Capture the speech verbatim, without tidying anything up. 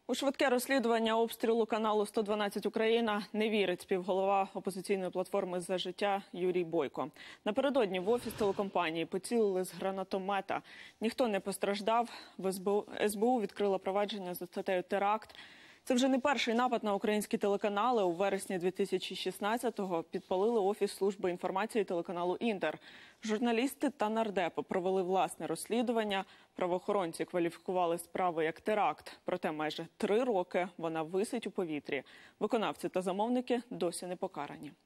У швидке розслідування обстрілу каналу сто дванадцять Україна не вірить співголова опозиційної платформи «За життя» Юрій Бойко. Напередодні в офіс телекомпанії поцілили з гранатомета. Ніхто не постраждав. В ес бе у відкрила провадження за статтею «Теракт». Це вже не перший напад на українські телеканали. У вересні дві тисячі шістнадцятого підпалили офіс служби інформації телеканалу «Інтер». Журналісти та нардепи провели власне розслідування. Правоохоронці кваліфікували справу як теракт. Проте майже три роки вона висить у повітрі. Виконавці та замовники досі не покарані.